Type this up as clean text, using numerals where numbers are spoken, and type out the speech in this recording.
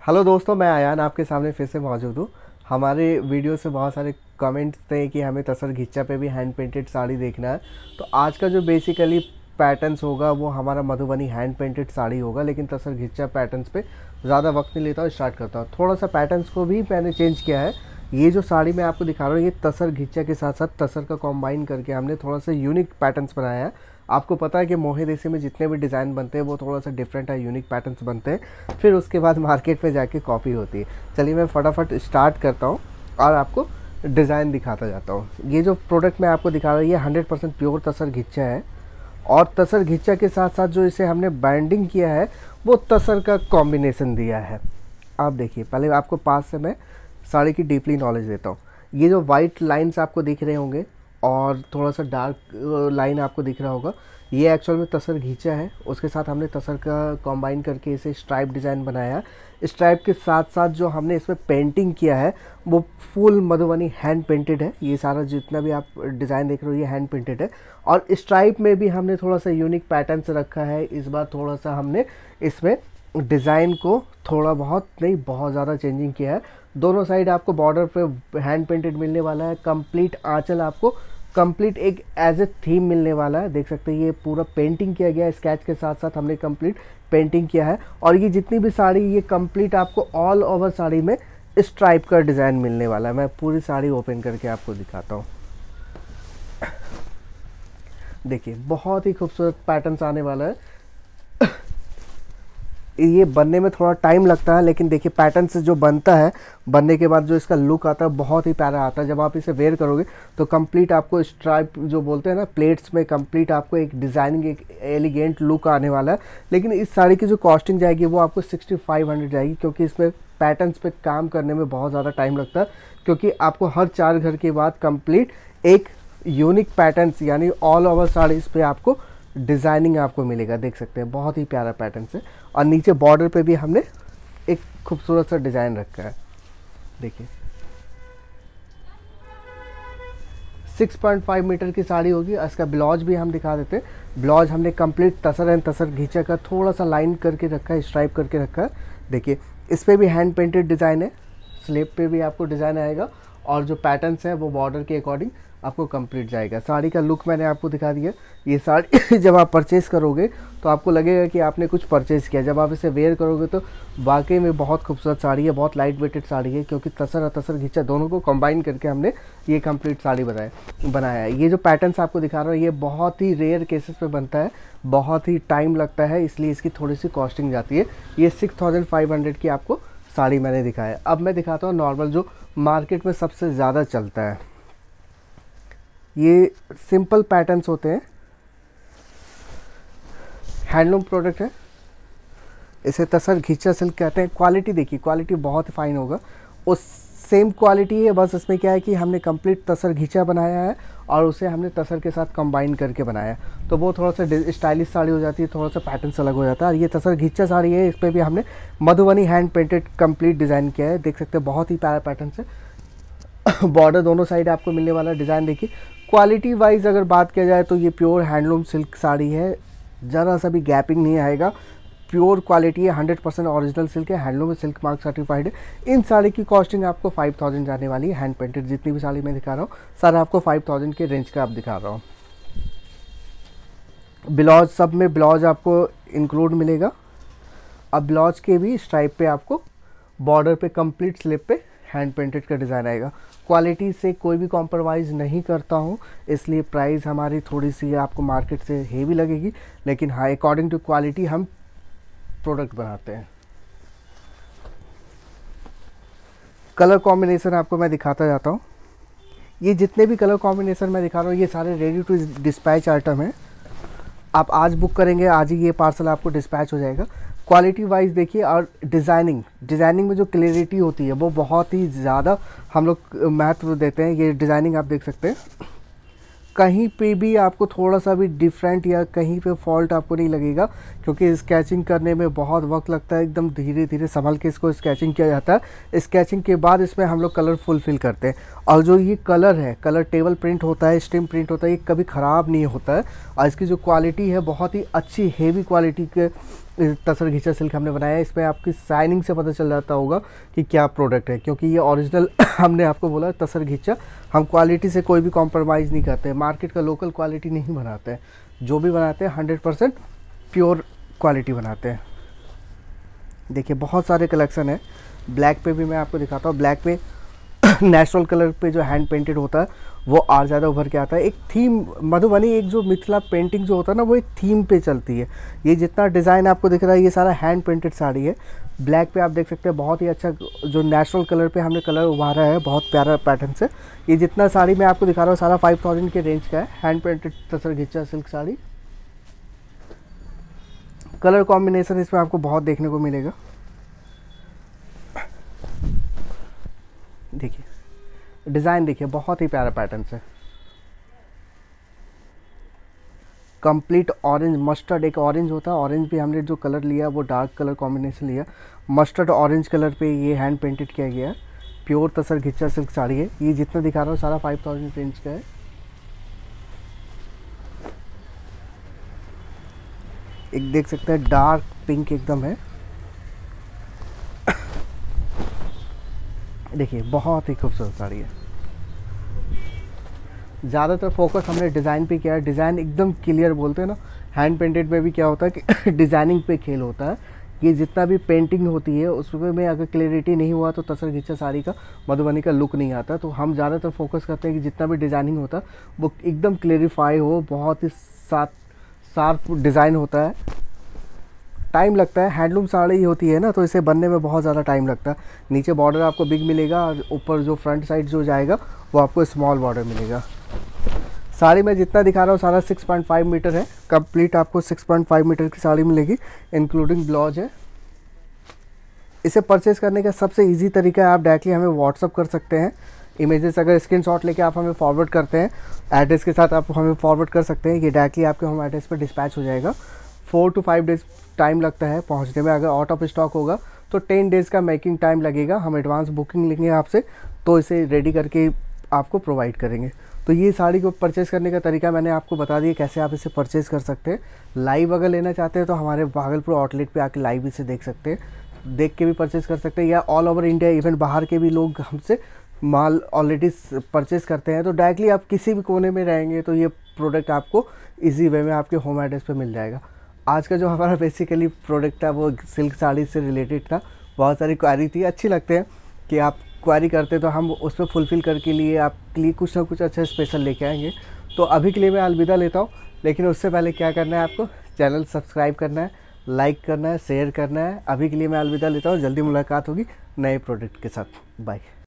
Hello दोस्तों, मैं आयान आपके सामने फिर से मौजूद हूँ। हमारे वीडियो से बहुत सारे कमेंट्स थे कि हमें तसर घिच्चा पे भी हैंड पेंटेड साड़ी देखना है। तो आज का जो बेसिकली पैटर्न्स होगा वो हमारा मधुबनी हैंड पेंटेड साड़ी होगा, लेकिन तसर घिच्चा पैटर्न्स पे ज़्यादा वक्त नहीं लेता हूँ, स्टार्ट करता हूँ। थोड़ा सा पैटर्न्स को भी मैंने चेंज किया है। ये जो साड़ी मैं आपको दिखा रहा हूँ ये तसर घिच्चा के साथ साथ तसर का कॉम्बाइन करके हमने थोड़ा सा यूनिक पैटर्न्स बनाया है। आपको पता है कि मोहे देसी में जितने भी डिज़ाइन बनते हैं वो थोड़ा सा डिफरेंट है, यूनिक पैटर्न्स बनते हैं, फिर उसके बाद मार्केट में जाके कॉपी होती है। चलिए मैं फटाफट स्टार्ट करता हूँ और आपको डिज़ाइन दिखाता जाता हूँ। ये जो प्रोडक्ट मैं आपको दिखा रहा हूँ ये 100% प्योर तसर घिच्चा है, और तसर घिच्चा के साथ साथ जो इसे हमने बाइंडिंग किया है वो तसर का कॉम्बिनेशन दिया है। आप देखिए, पहले आपको पास से मैं साड़ी की डीपली नॉलेज देता हूँ। ये जो वाइट लाइंस आपको दिख रहे होंगे और थोड़ा सा डार्क लाइन आपको दिख रहा होगा, ये एक्चुअल में तसर घिंचा है। उसके साथ हमने तसर का कॉम्बाइन करके इसे स्ट्राइप डिज़ाइन बनाया। स्ट्राइप के साथ साथ जो हमने इसमें पेंटिंग किया है वो फुल मधुबनी हैंड पेंटेड है। ये सारा जितना भी आप डिज़ाइन देख रहे हो ये हैंड पेंटेड है। और स्ट्राइप में भी हमने थोड़ा सा यूनिक पैटर्न से रखा है। इस बार थोड़ा सा हमने इसमें डिज़ाइन को थोड़ा बहुत नहीं, बहुत ज़्यादा चेंजिंग किया है। दोनों साइड आपको बॉर्डर पे हैंड पेंटेड मिलने वाला है। कंप्लीट आंचल आपको कंप्लीट एक एज ए थीम मिलने वाला है। देख सकते हैं ये पूरा पेंटिंग किया गया है, स्केच के साथ साथ हमने कंप्लीट पेंटिंग किया है। और ये जितनी भी साड़ी ये कंप्लीट आपको ऑल ओवर साड़ी में स्ट्राइप का डिज़ाइन मिलने वाला है। मैं पूरी साड़ी ओपन करके आपको दिखाता हूँ। देखिए बहुत ही खूबसूरत पैटर्न्स आने वाला है। ये बनने में थोड़ा टाइम लगता है, लेकिन देखिए पैटर्न से जो बनता है, बनने के बाद जो इसका लुक आता है बहुत ही प्यारा आता है। जब आप इसे वेयर करोगे तो कंप्लीट आपको स्ट्राइप जो बोलते हैं ना प्लेट्स में, कंप्लीट आपको एक डिज़ाइनिंग एक एलिगेंट लुक आने वाला है। लेकिन इस साड़ी की जो कॉस्टिंग जाएगी वो आपको 6500 जाएगी, क्योंकि इसमें पैटर्न्स पे काम करने में बहुत ज़्यादा टाइम लगता है। क्योंकि आपको हर 4 घर के बाद कंप्लीट एक यूनिक पैटर्न्स यानी ऑल ओवर साड़ी इस पर आपको डिज़ाइनिंग आपको मिलेगा। देख सकते हैं बहुत ही प्यारा पैटर्न है। और नीचे बॉर्डर पे भी हमने एक खूबसूरत सा डिज़ाइन रखा है। देखिए 6.5 मीटर की साड़ी होगी। इसका ब्लाउज भी हम दिखा देते हैं। ब्लाउज हमने कंप्लीट तसर एंड तसर घिंचा का थोड़ा सा लाइन करके रखा है, स्ट्राइप करके रखा है। देखिए इस पर भी हैंड पेंटेड डिज़ाइन है, स्लीव पे भी आपको डिज़ाइन आएगा। और जो पैटर्न्स हैं वो बॉर्डर के अकॉर्डिंग आपको कंप्लीट जाएगा। साड़ी का लुक मैंने आपको दिखा दिया। ये साड़ी जब आप परचेज़ करोगे तो आपको लगेगा कि आपने कुछ परचेज़ किया। जब आप इसे वेयर करोगे तो वाकई में बहुत खूबसूरत साड़ी है, बहुत लाइट वेटेड साड़ी है, क्योंकि तसर और तसर घिंचा दोनों को कंबाइन करके हमने ये कंप्लीट साड़ी बनाया है। ये जो पैटर्न्स आपको दिखा रहा हूँ ये बहुत ही रेयर केसेस पे बनता है, बहुत ही टाइम लगता है, इसलिए इसकी थोड़ी सी कॉस्टिंग जाती है। ये 6500 की आपको साड़ी मैंने दिखाया। अब मैं दिखाता हूँ नॉर्मल जो मार्केट में सबसे ज़्यादा चलता है। ये सिंपल पैटर्न्स होते हैं, हैंडलूम प्रोडक्ट है, इसे तसर घिंचा सिल्क कहते हैं। क्वालिटी देखिए, क्वालिटी बहुत फाइन होगा। उस सेम क्वालिटी है, बस इसमें क्या है कि हमने कंप्लीट तसर घिंचा बनाया है और उसे हमने तसर के साथ कंबाइन करके बनाया है। तो वो थोड़ा सा स्टाइलिश साड़ी हो जाती है, थोड़ा सा पैटर्न अलग हो जाता है। और ये तसर घिंचा साड़ी है, इस पर भी हमने Madhubani hand painted complete design किया है। देख सकते हैं बहुत ही प्यारा पैटर्न है। बॉर्डर दोनों साइड आपको मिलने वाला डिज़ाइन देखिए। क्वालिटी वाइज अगर बात किया जाए तो ये प्योर हैंडलूम सिल्क साड़ी है, ज़रा सा भी गैपिंग नहीं आएगा। प्योर क्वालिटी है, 100% ओरिजिनल सिल्क है, हैंडलूम सिल्क मार्क सर्टिफाइड है। इन साड़ी की कॉस्टिंग आपको 5000 जाने वाली है। हैंड पेंटेड जितनी भी साड़ी मैं दिखा रहा हूँ सारा आपको 5000 के रेंज का आप दिखा रहा हूँ। ब्लाउज सब में ब्लाउज आपको इंक्लूड मिलेगा। अब ब्लाउज के भी स्ट्राइप पे आपको बॉर्डर पे कंप्लीट स्लिप पे हैंड पेंटेड का डिज़ाइन आएगा। क्वालिटी से कोई भी कॉम्प्रोमाइज़ नहीं करता हूँ, इसलिए प्राइस हमारी थोड़ी सी आपको मार्केट से हेवी लगेगी, लेकिन हाँ अकॉर्डिंग टू क्वालिटी हम प्रोडक्ट बनाते हैं। कलर कॉम्बिनेशन आपको मैं दिखाता जाता हूँ। ये जितने भी कलर कॉम्बिनेशन मैं दिखा रहा हूँ ये सारे रेडी टू डिस्पैच आइटम है। आप आज बुक करेंगे आज ही ये पार्सल आपको डिस्पैच हो जाएगा। क्वालिटी वाइज देखिए, और डिज़ाइनिंग में जो क्लियरिटी होती है वो बहुत ही ज़्यादा हम लोग महत्व देते हैं। ये डिज़ाइनिंग आप देख सकते हैं, कहीं पे भी आपको थोड़ा सा भी डिफरेंट या कहीं पे फॉल्ट आपको नहीं लगेगा, क्योंकि स्केचिंग करने में बहुत वक्त लगता है। एकदम धीरे धीरे संभल के इसको स्केचिंग किया जाता है। स्केचिंग के बाद इसमें हम लोग कलर फुलफिल करते हैं। और जो ये कलर है, कलर टेबल प्रिंट होता है, स्टिम प्रिंट होता है, ये कभी ख़राब नहीं होता है। और इसकी जो क्वालिटी है बहुत ही अच्छी हेवी क्वालिटी के तसर घिचा सिल्क हमने बनाया है। इसमें आपकी शाइनिंग से पता चल जाता होगा कि क्या प्रोडक्ट है, क्योंकि ये ओरिजिनल हमने आपको बोला तसर घिचा। हम क्वालिटी से कोई भी कॉम्प्रोमाइज़ नहीं करते, मार्केट का लोकल क्वालिटी नहीं बनाते हैं। जो भी बनाते हैं 100% प्योर क्वालिटी बनाते हैं। देखिए बहुत सारे कलेक्शन है। ब्लैक पे भी मैं आपको दिखाता हूँ। ब्लैक पे नेचुरल कलर पे जो हैंड पेंटेड होता है वो और ज़्यादा उभर के आता है। एक थीम मधुबनी, एक जो मिथिला पेंटिंग जो होता है ना, वो एक थीम पे चलती है। ये जितना डिज़ाइन आपको दिख रहा है ये सारा हैंड पेंटेड साड़ी है। ब्लैक पे आप देख सकते हैं बहुत ही अच्छा जो नेचुरल कलर पे हमने कलर उभारा है, बहुत प्यारा पैटर्न से। ये जितना साड़ी मैं आपको दिखा रहा हूँ सारा 5000 के रेंज का है। हैंड पेंटेड तसर घिचा सिल्क साड़ी। कलर कॉम्बिनेशन इसमें आपको बहुत देखने को मिलेगा। देखिए डिज़ाइन, देखिए बहुत ही प्यारा पैटर्न से। कंप्लीट ऑरेंज मस्टर्ड, एक ऑरेंज होता है, ऑरेंज भी हमने जो कलर लिया वो डार्क कलर कॉम्बिनेशन लिया। मस्टर्ड ऑरेंज कलर पे ये हैंड पेंटेड किया गया है। प्योर तसर घिचा सिल्क साड़ी है। ये जितना दिखा रहा हूँ सारा 5000 रेंज का है। एक देख सकते हैं डार्क पिंक एकदम है। देखिए बहुत ही खूबसूरत साड़ी है। ज़्यादातर फोकस हमने डिज़ाइन पे किया है। डिज़ाइन एकदम क्लियर बोलते हैं ना, हैंड पेंटेड में भी क्या होता है कि डिज़ाइनिंग पे खेल होता है। ये जितना भी पेंटिंग होती है उसमें में अगर क्लियरिटी नहीं हुआ तो तसर घिचा साड़ी का मधुबनी का लुक नहीं आता। तो हम ज़्यादातर फोकस करते हैं कि जितना भी डिज़ाइनिंग होता है वो एकदम क्लेरिफाई हो, बहुत ही शार्प डिज़ाइन होता है। टाइम लगता है, हैंडलूम साड़ी होती है ना तो इसे बनने में बहुत ज़्यादा टाइम लगता है। नीचे बॉर्डर आपको बिग मिलेगा और ऊपर जो फ्रंट साइड जो जाएगा वो आपको स्मॉल बॉर्डर मिलेगा। साड़ी में जितना दिखा रहा हूँ सारा 6.5 मीटर है। कंप्लीट आपको 6.5 मीटर की साड़ी मिलेगी, इंक्लूडिंग ब्लाउज है। इसे परचेज़ करने का सबसे इजी तरीका है, आप डायरेक्टली हमें व्हाट्सअप कर सकते हैं। इमेजेस अगर स्क्रीनशॉट लेके आप हमें फॉरवर्ड करते हैं, एड्रेस के साथ आप हमें फॉरवर्ड कर सकते हैं। ये डायरेक्टली आपके होम एड्रेस पर डिस्पैच हो जाएगा। 4 to 5 डेज़ टाइम लगता है पहुंचने में। अगर आउट ऑफ स्टॉक होगा तो 10 डेज़ का मेकिंग टाइम लगेगा। हम एडवांस बुकिंग लेंगे आपसे तो इसे रेडी करके आपको प्रोवाइड करेंगे। तो ये साड़ी को परचेज़ करने का तरीका मैंने आपको बता दिया, कैसे आप इसे परचेज़ कर सकते हैं। लाइव अगर लेना चाहते हैं तो हमारे भागलपुर आउटलेट पे आके लाइव इसे देख सकते हैं, देख के भी परचेज़ कर सकते हैं। या ऑल ओवर इंडिया इवन बाहर के भी लोग हमसे माल ऑलरेडी परचेज़ करते हैं। तो डायरेक्टली आप किसी भी कोने में रहेंगे तो ये प्रोडक्ट आपको ईजी वे में आपके होम एड्रेस पर मिल जाएगा। आज का जो हमारा बेसिकली प्रोडक्ट था वो सिल्क साड़ी से रिलेटेड था। बहुत सारी क्वारी थी, अच्छी लगते हैं कि आप क्वारी करते तो हम उस पर फुलफ़िल करके लिए आपके लिए कुछ ना कुछ अच्छा स्पेशल लेके आएंगे। तो अभी के लिए मैं अलविदा लेता हूँ, लेकिन उससे पहले क्या करना है, आपको चैनल सब्सक्राइब करना है, लाइक करना है, शेयर करना है। अभी के लिए मैं अलविदा लेता हूँ, जल्दी मुलाकात होगी नए प्रोडक्ट के साथ। बाय।